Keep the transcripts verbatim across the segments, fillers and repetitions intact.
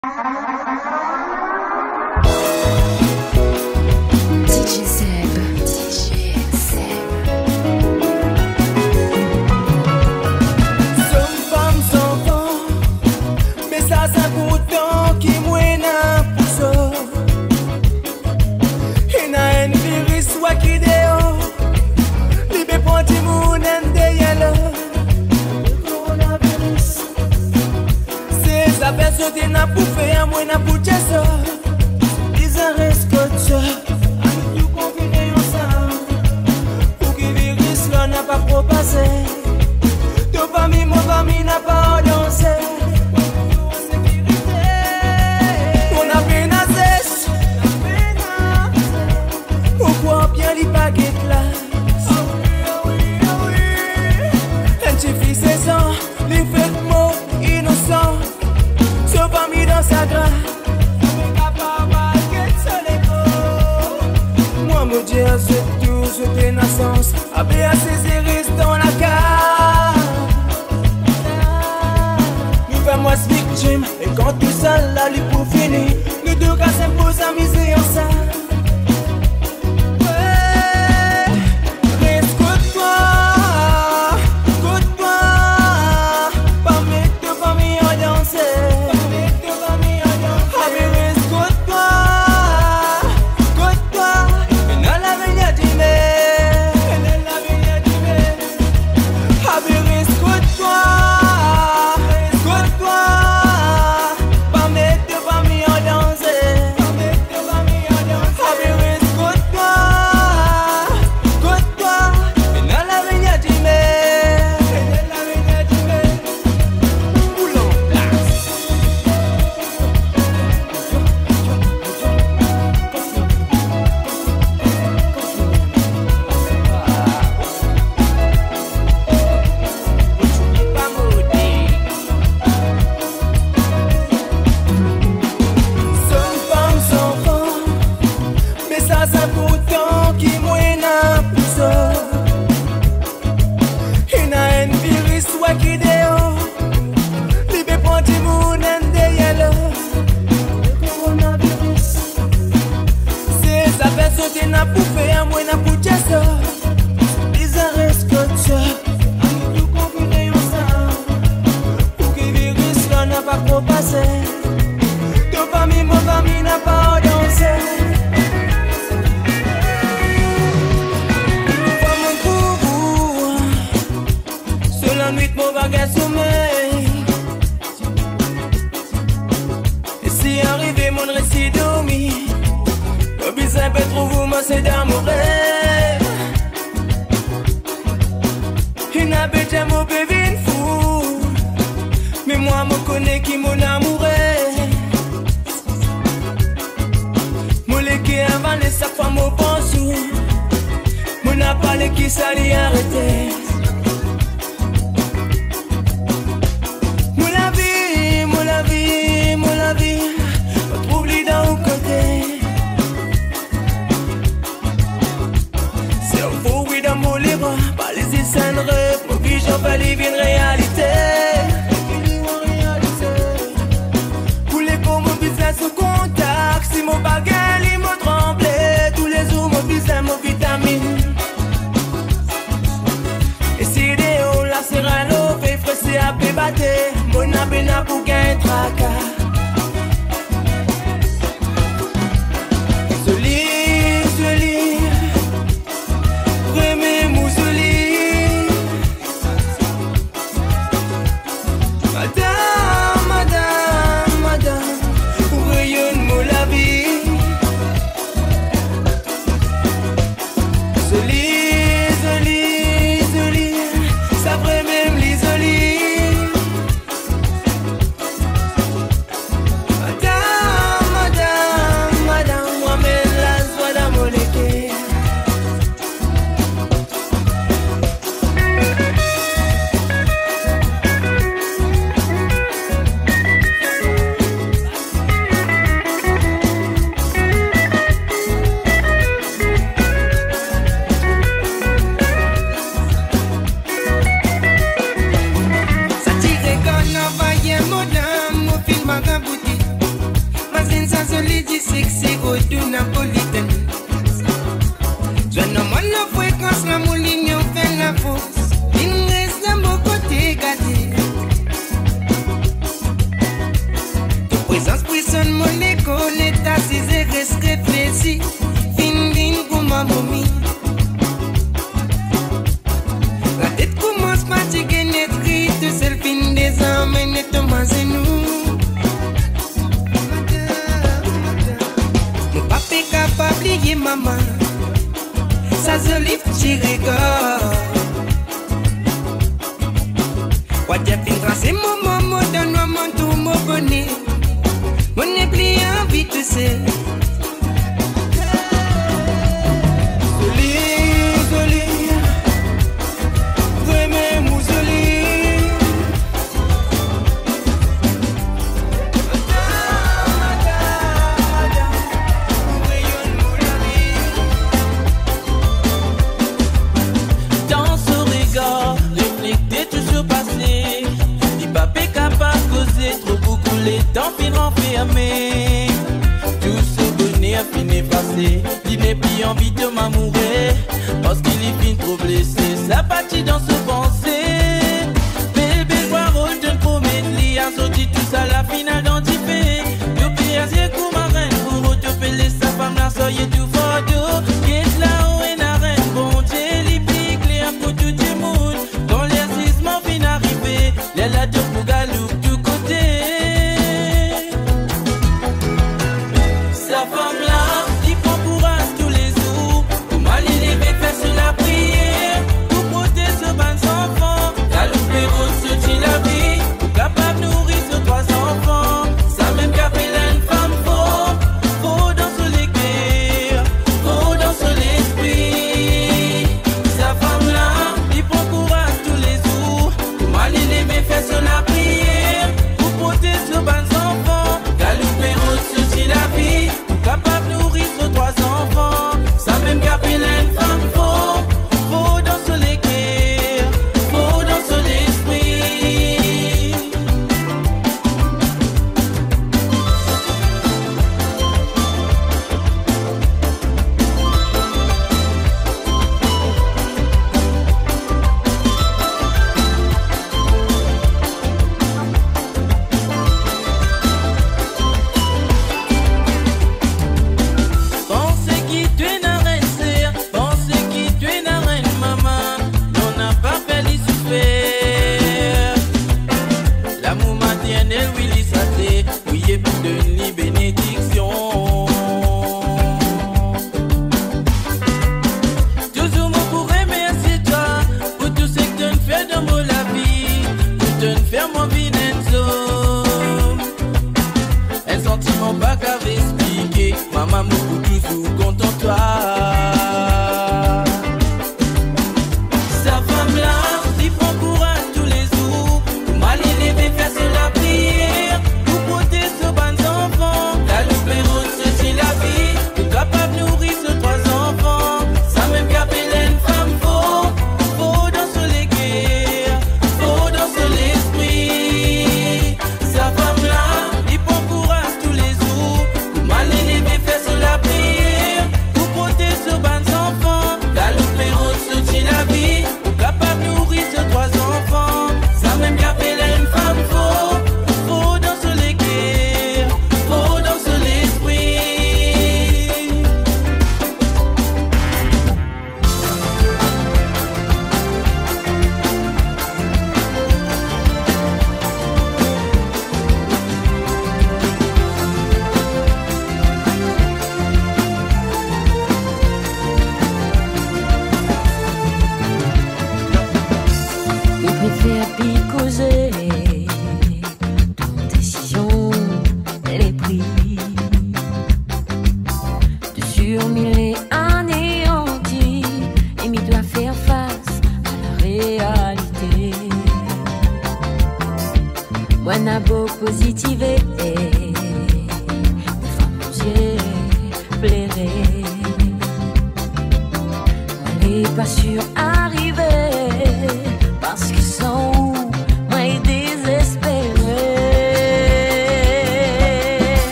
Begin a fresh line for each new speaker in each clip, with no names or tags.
Sote na pou fe a mwen na pou chesa Dizan reskote Ani tou konvine yon sa Pou ki virus la na pa propase To pa mi mo pa mi na pa danse On a pena zes Ou kwa bien li paquet la En ti fi se san Li fet mo innocent Parmi dans sa grâce, moi me dire c'est tout, c'était naissance. Après à ses iris dans la cave. Nous faisons moi victime, et quand tout ça là, lui pour finir, nous deux cas s'imposent à miser en ça. Sote na pou fe a mwen na pou chesa Dizan reskote Ani tou konvine yon sa Pou ki virus la na pa propase To pa mi mo pa mi na pa danse Fa mwen kou Se la nuit mo bagay sommeil Et si arrive mon récit dormi Un peu trop vous moi c'est d'amour Il n'a pas de mon bébé fou Mais moi me connais qui mon amour Mon qui avant les sacs fois mon pensou Mon n'a pas les qui s'allait arrêter Mon la vie, mon la vie, mon la vie Retrouve-les dans au côté Pas les essais de rêve, mon vision va vivre une réalité. Pour les beaux, mon business au contact. Si mon bagage, il m'a tremblé. Tous les jours, mon business, mon vitamine.
Napolitaine, ça solide, c'est que c'est au napolitaine. Je ne m'en fréquence, la mouline, on fait la force. Il reste à mon côté gâté. De présence, personne, mon écho, n'est assise et reste réfléchi. Fin, fin, pour ma momie. La tête commence à fatiguer, n'est triste, c'est le fin des hommes, et n'est pas c'est nous. Mon papa est capable d'oublier maman. Ça se livre, j'y rigole. What you think, c'est mon maman, donne-moi mon tout, mon bonnet. Mon épli envie de se. Zoli, zoli, vraiment mou zoli.
Les temps finissent enfermés. Tout ce bonheur finit passé. Il n'est plus envie de m'amourer parce qu'il est fin trop blessé. Sa partie dans ce pensée. Bébé, quoi, rôle de promesse. Li a sorti tout ça, la finale d'antifé. Yo péasier comme ma reine. Pour autopeler sa femme, la soye tout fort. Qui est là où est la reine. Bon Dieu, li pique, li a pour tout le monde. Quand les sismos fin arriver, les la de pour galou tout côté. Sa femme là, il prend courage tous les jours. Pour mal il est fait sur la prière. Pour protéger ce ban enfants. La loupe est rose, se tient la vie. Pour capable de nourrir ce trois enfants. Ça même qu'à faire une femme faux. Faux dans ce l'équerre. Faux dans ce l'esprit. Sa femme là, il prend courage tous les jours. Pour mal il est fait sur la prière. Pour protéger ce ban enfants. La loupe est rose, se tient la vie. Capable de nourrir nos trois enfants. Ça même qu'appelle une femme faux. Faux dans ce l'équerre. Faux dans ce l'esprit. Pensez qui tu es la reine sœur, pensez qui tu es la reine maman, on n'a pas fait les souffrir. L'amour maternel, oui, les saté, oui, et pour donner bénédiction. Toujours moi pour remercier toi, pour tout ce que tu me fais dans mon la vie, pour te faire mon vie d'enzo. Un sentiment pas qu'à expliquer, maman m'a toujours content de toi. Sa femme là, il prend courage tous les jours. Pour mal il est fait sur la prière. Pour protéger ce ban enfants. La loupe est rose, c'est la vie. Pour capable de nourrir ce trois enfants. Ça même qu'appelle une femme faux. Faux dans ce l'équerre. Faux dans ce l'esprit. Sa femme là, il prend courage tous les jours. Pour mal il est fait sur la prière.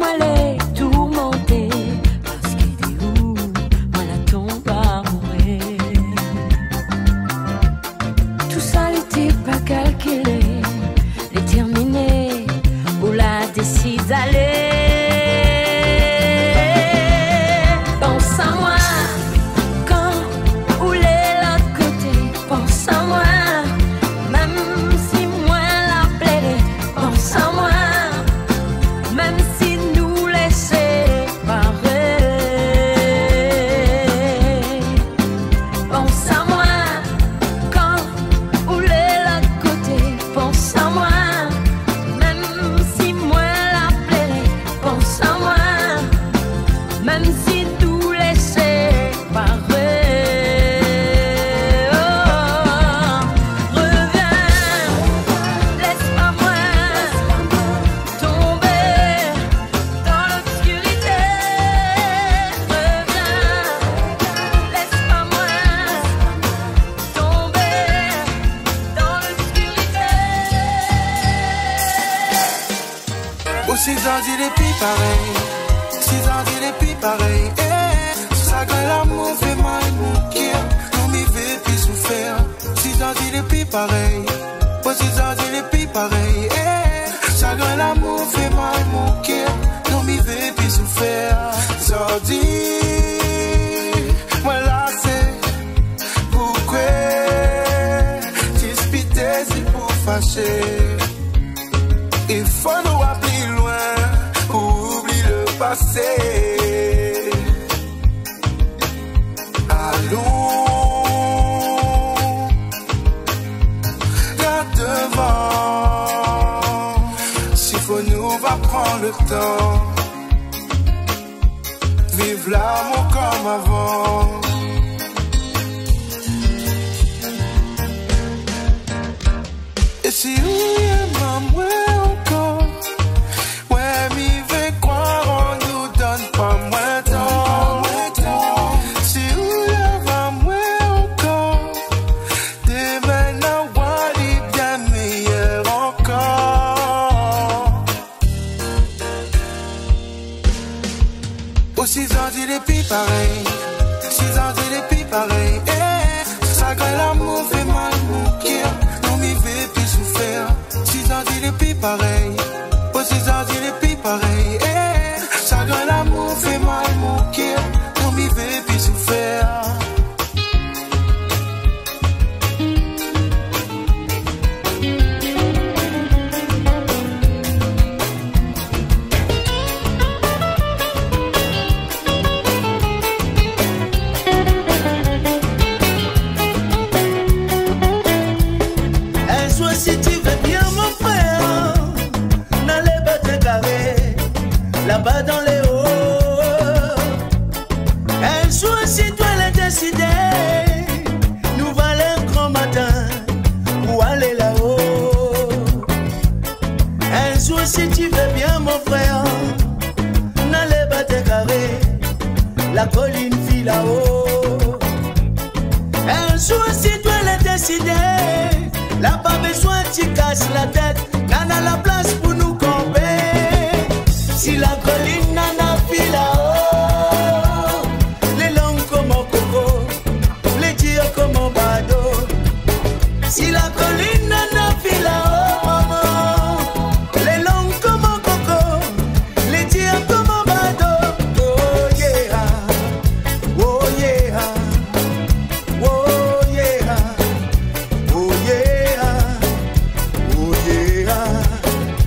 les tourmenter, parce qu'il dit où, moi la tombe à mourir. Tout ça n'était pas calculé, déterminé, où la décide d'aller. Pense à moi, quand ou les l'autre côté, pense à moi, même si moi la plaie, pense à moi, même si nous les séparer. Pense à moi, quand ou les l'autre côté, pense à moi, même si moi la plaie, pense à moi, même si nous les séparer. Oh, reviens, laisse pas moi tomber dans l'obscurité. Reviens, laisse pas moi tomber dans l'obscurité.
Aux six ans, il est plus pareil. Six ans, il est plus pareil. Eh, ça gagne l'amour, fait mal, mon cœur. Nous m'y fait plus souffrir. Six ans, il est plus pareil. Aux six ans, il est plus pareil. Eh, ça gagne l'amour, fait mal, mon cœur. Nous m'y fait plus souffrir. Sordi, moi là, c'est pourquoi dispiter, c'est pour fâcher. Il faut nous voir plus loin pour oublier le passé. Allons, là devant. S'il faut, nous va prendre le temps. Vive l'amour comme avant. Et si oui, maman, encore, ouais, m'y vais croire, on nous donne pas moins de temps. Si oui, maman, encore, dès maintenant, on est bien meilleur encore. Aux six ans, il est plus pareil. Six ans, il est plus pareil. Eh, ça gagne l'amour, fait mal, mon cœur. Nous m'y fait plus souffrir. Six ans, il est plus pareil. Aux six ans, il est plus pareil. Eh, ça gagne l'amour, fait mal, mon cœur. Nous m'y fait plus souffrir.
Un jour si tu veux bien mon frère, n'allez pas te garer là-bas dans les hauts. Un jour si toi l'as décidé, nous valons un grand matin pour aller là-haut. Un jour si tu veux bien mon frère, n'allez pas te garer, la colline file là-haut. Un jour si toi l'as décidé, là pas besoin tu casses la tête, n'en a la place pour nous camper. Si la colline n'en a file là-haut, les longs comme un coco, les durs comme un badaud. Si la colline n'en a file là-haut, maman, les longs comme un coco, les durs comme un badaud. Oh yeah, oh yeah, oh yeah, oh yeah, oh yeah.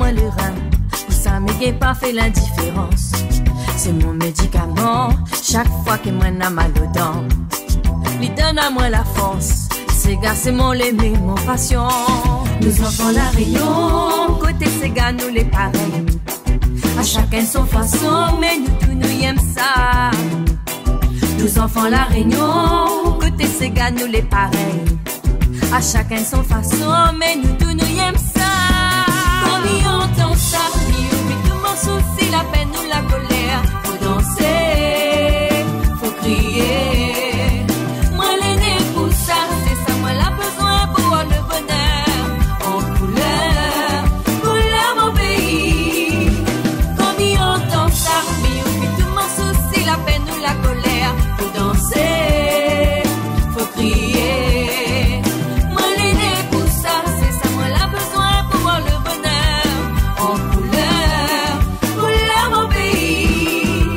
dans le rein. Pour ça, mais pas fait l'indifférence. C'est mon médicament. Chaque fois que moi n'a mal aux dents, il donne à moi la force. Ces gars, c'est mon l'aimé, mon passion. Nous enfants la Réunion, côté ces gars, nous les pareils. À chacun son façon, mais nous tous nous aimons ça. Nous enfants la Réunion, côté ces gars, nous les pareils. À chacun son façon, mais nous tous nous aimons ça. Quand il entend ça, il oublie tout mon souci, la peine ou la colère. Faut danser, faut crier. Moi l'aîné pour ça, c'est ça, moi la besoin pour voir le bonheur en couleur, couleur mon pays. Quand il entend ça, il oublie tout mon souci, la peine ou la colère. Faut danser, faut crier. Moi l'aîné pour ça, c'est ça, moi la besoin pour voir le bonheur en couleur, couleur mon pays.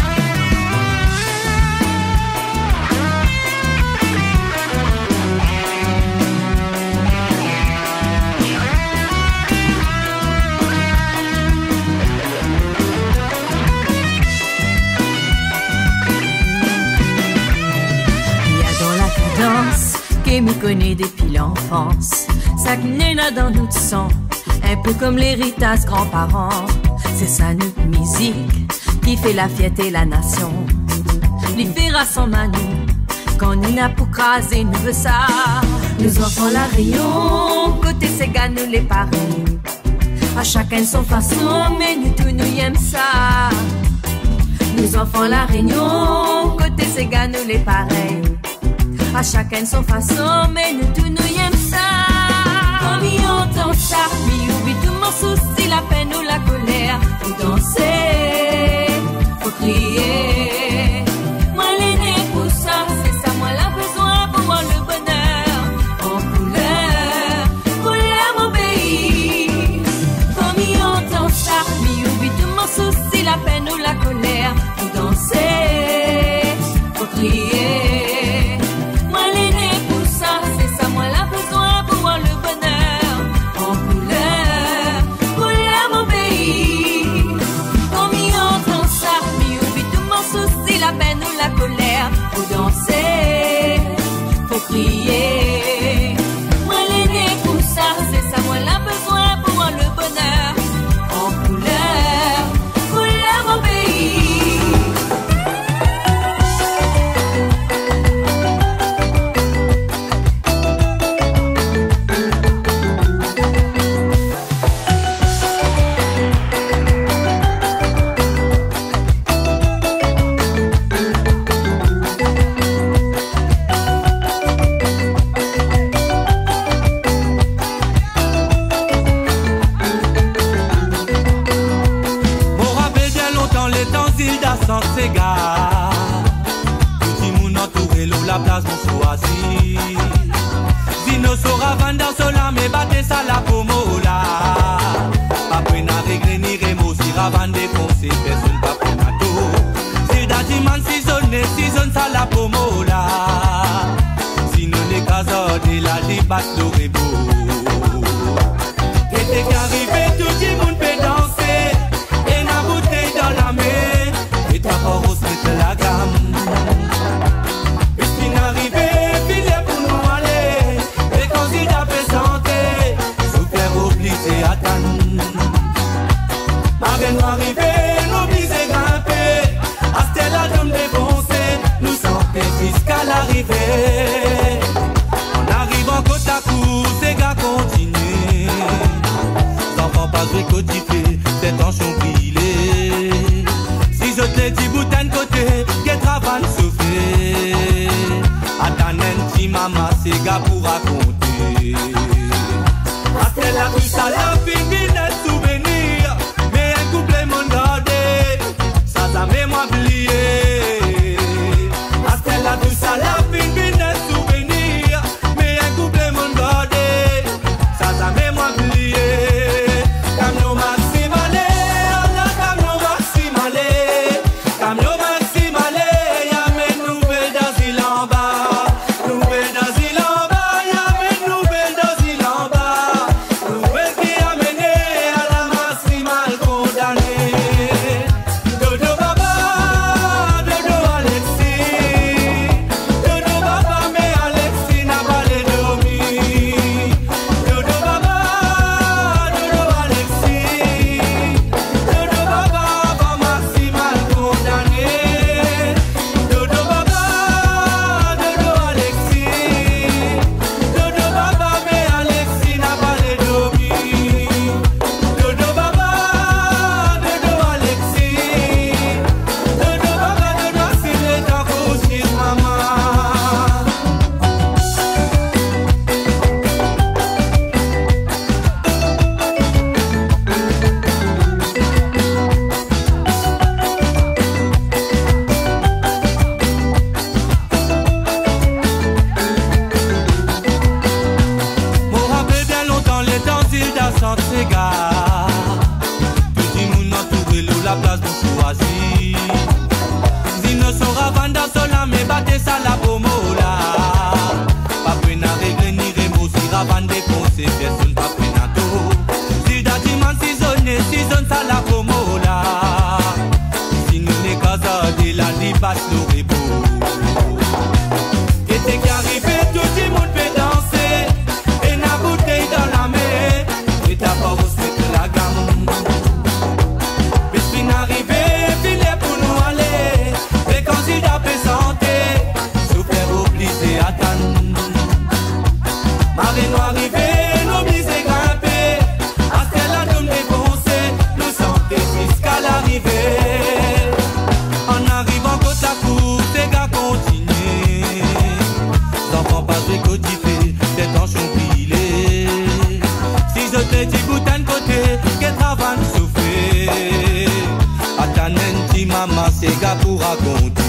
Il y a dans la cadence qui me connaît depuis l'enfance. Ça naît là dans notre sang, un peu comme l'héritage grands-parents. C'est ça notre musique qui fait la fierté la nation. Les fait rassemble à nous quand nous n'a pour craser nous veut ça. Nous enfants la Réunion, côté ces gars nous les pareils. À chacun son façon, mais nous tous nous aimons ça. Nous enfants la Réunion, côté ces gars nous les pareils. À chacun son façon, mais nous tous nous aimons ça. Quand il entend ça, il oublie tout mon souci, la peine ou la colère. Faut danser, faut crier. Moi l'aîné pour ça, c'est ça, moi la besoin pour voir le bonheur en couleur, couleur mon pays. Quand il entend ça, il oublie tout mon souci, la peine ou la colère. Faut danser, faut crier. Moi l'aîné pour ça, c'est ça, moi la besoin pour voir le bonheur en couleur, couleur mon pays. Quand il entend ça, il oublie tout mon souci, la peine ou la colère. Faut danser, faut crier. Moi l'aîné pour ça, c'est ça, moi la besoin pour voir le bonheur en couleur, couleur mon pays.
Pour rappeler bien longtemps les temps Zilda sans s'égare. Petit moun entouré l'eau la place mon choisi. Zino sera vanda sola me batte ça la pomola. Pas près n'a réglé ni remo si ravande défoncé personne pas pour nato. Zilda diman si zone si zone ça la pomola. Zino les casas de la débat l'orebo. Et dès qu'arrivé tout le monde peut danser. Et la bouteille dans la main. Et ta rose met la gamme. Puisqu'il n'arrivait, filet pour nous aller. Et quand il a présenté, souffert obligé à attendre. Ma belle nous arrivée, l'obligé grimper. À Stella d'homme défoncé, nous sommes jusqu'à l'arrivée. En arrivant côte à côte, ces gars continuent. Enfants pas tricotifés, c'est en chambrillé. Si je te dis boutin de côté, qu'est travail soufflé. Attends, si maman, c'est gars pour raconter. Après la rue, ça l'a fini de souvenir. Mais un couplet m'en gardé, ça ça m'est moi oublié. Après la rue, ça l'a fini de souvenir. Mais un couplet m'en gardé, ça ça m'est moi oublié. Camion maximale, on a camion maximale. Camion maximale, y'a mes nouvelles d'asile en bas. Nouvelles d'asile en bas, y'a mes nouvelles d'asile en bas. Nouvelles qui a mené à la
et la dépasse le repos. Et t'es qu'arrivé, tout le monde fait danser. Et la bouteille dans la main, et t'as pas respecté la gamme. Mais si n'arrivé, filet pour nous aller. Les candidats présentés, souffert obligé à attendre. Marée nous arrivé, nos mises grimpées. À celle là nous défoncé, nous sentons jusqu'à l'arrivée. En arrivant côte à côte, les gars continuent. L'enfant pas de côté, des temps sont pilés. Si je te dis boutin de côté, qu'est travail souffler. À ta nenti maman, c'est gars pour raconter.